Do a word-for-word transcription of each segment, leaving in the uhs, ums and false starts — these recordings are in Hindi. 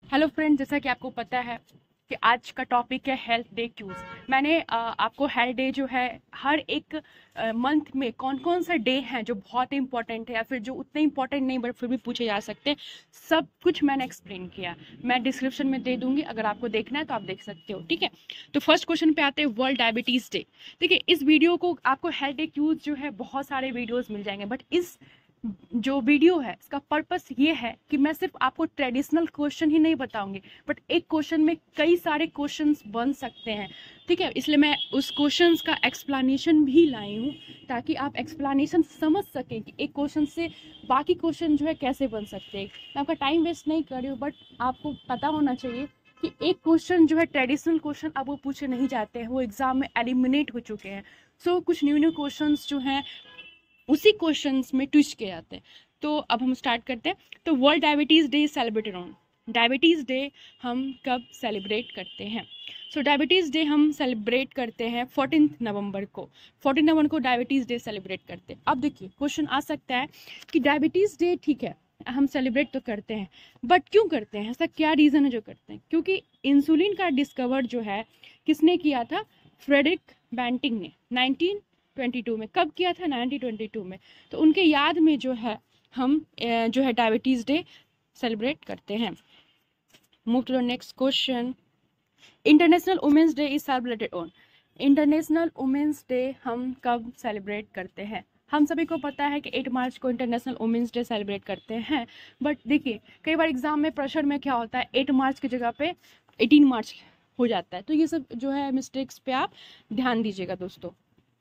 हेलो फ्रेंड, जैसा कि आपको पता है कि आज का टॉपिक है हेल्थ डे क्यूज। मैंने अ, आपको हेल्थ डे जो है हर एक मंथ में कौन कौन सा डे है जो बहुत इंपॉर्टेंट है या फिर जो उतने इंपॉर्टेंट नहीं बट फिर भी पूछे जा सकते हैं, सब कुछ मैंने एक्सप्लेन किया। मैं डिस्क्रिप्शन में दे दूंगी, अगर आपको देखना है तो आप देख सकते हो। ठीक है, तो फर्स्ट क्वेश्चन पे आते हैं वर्ल्ड डायबिटीज डे। देखिए, इस वीडियो को आपको हेल्थ डे क्यूज जो है बहुत सारे वीडियोस मिल जाएंगे, बट इस जो वीडियो है इसका पर्पस ये है कि मैं सिर्फ आपको ट्रेडिशनल क्वेश्चन ही नहीं बताऊंगी, बट एक क्वेश्चन में कई सारे क्वेश्चंस बन सकते हैं। ठीक है, इसलिए मैं उस क्वेश्चंस का एक्सप्लेनेशन भी लाई हूँ ताकि आप एक्सप्लेनेशन समझ सकें कि एक क्वेश्चन से बाकी क्वेश्चन जो है कैसे बन सकते हैं। मैं आपका टाइम वेस्ट नहीं कर रही हूँ, बट आपको पता होना चाहिए कि एक क्वेश्चन जो है ट्रेडिशनल क्वेश्चन अब वो पूछे नहीं जाते हैं, वो एग्जाम में एलिमिनेट हो चुके हैं। सो so, कुछ न्यू न्यू क्वेश्चंस जो हैं उसी क्वेश्चंस में ट्विस्ट किए जाते हैं। तो अब हम स्टार्ट करते हैं। तो world diabetes day celebrated on, diabetes day हम कब सेलिब्रेट करते हैं? सो डायबिटीज़ डे हम सेलिब्रेट करते हैं फोर्टीन नवंबर को। फोर्टीन नवंबर को डायबिटीज़ डे सेलिब्रेट करते हैं। अब देखिए, क्वेश्चन आ सकता है कि डायबिटीज़ डे ठीक है, हम सेलिब्रेट तो करते हैं, बट क्यों करते हैं? ऐसा क्या रीज़न है जो करते हैं? क्योंकि इंसुलिन का डिस्कवर जो है किसने किया था? फ्रेडरिक बैंटिंग ने नाइनटीन ट्वेंटी टू में। कब किया था? नाइनटीन ट्वेंटी टू में। तो उनके याद में जो है हम जो है डायबिटीज़ डे सेलिब्रेट करते हैं। Move to the next question. International women's day is celebrated on, international women's day हम कब सेलिब्रेट करते हैं? हम सभी को पता है कि एट मार्च को इंटरनेशनल वुमेंस डे सेलिब्रेट करते हैं, बट देखिए कई बार एग्जाम में प्रेशर में क्या होता है, एट मार्च की जगह पे एटीन मार्च हो जाता है। तो ये सब जो है मिस्टेक्स पे आप ध्यान दीजिएगा दोस्तों।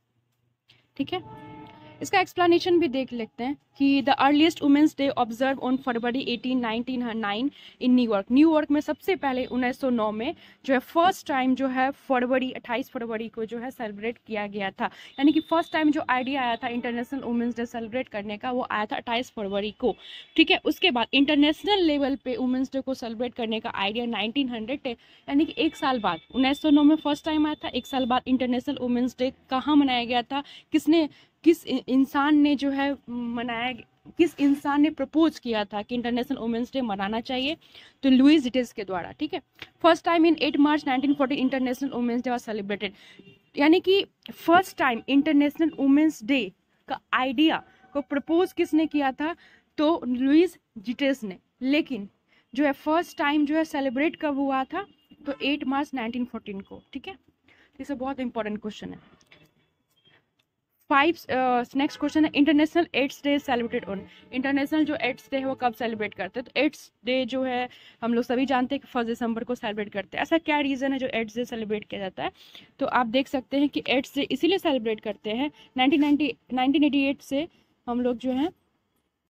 ठीक है, इसका एक्सप्लेनेशन भी देख लेते हैं कि the earliest women's day observe on February eighteen nineteen o nine in New York. New York में सबसे पहले उन्नीस सौ नौ में जो है फर्स्ट टाइम जो है फरवरी अट्ठाईस फरवरी को जो है सेलिब्रेट किया गया था। यानी कि फर्स्ट टाइम जो आइडिया आया था इंटरनेशनल वुमेंस डे सेलिब्रेट करने का, वो आया था अट्ठाईस फरवरी को। ठीक है, उसके बाद इंटरनेशनल लेवल पे वुमेंस डे को सेलिब्रेट करने का आइडिया नाइनटीन हंड्रेड, यानी कि एक साल बाद उन्नीस सौ नौ में फर्स्ट टाइम आया था, एक साल बाद इंटरनेशनल वुमेंस डे कहाँ मनाया गया था, किसने किस इंसान ने जो है मनाया, किस इंसान ने प्रपोज किया था कि इंटरनेशनल वुमेंस डे मनाना चाहिए? तो लुइस डिटेल्स के द्वारा। ठीक है, first time in eight March nineteen forty international women's day was celebrated. यानी कि first time international women's day का आइडिया को प्रपोज किसने किया था? तो लुइस डिटेल्स ने। लेकिन जो है फर्स्ट टाइम जो है सेलिब्रेट कब हुआ था? तो एट मार्च नाइनटीन फोर्टीन को। ठीक है, ये बहुत इंपॉर्टेंट क्वेश्चन है। फाइव नेक्स्ट क्वेश्चन है international AIDS day celebrated on, international जो एड्स डे है वो कब सेलिब्रेट करते हैं? तो एड्स डे जो है हम लोग सभी जानते हैं कि फर्स्ट दिसंबर को सेलिब्रेट करते हैं। ऐसा क्या रीज़न है जो एड्स डे सेलिब्रेट किया जाता है? तो आप देख सकते हैं कि एड्स डे इसीलिए सेलिब्रेट करते हैं, nineteen ninety nineteen eighty eight से हम लोग जो है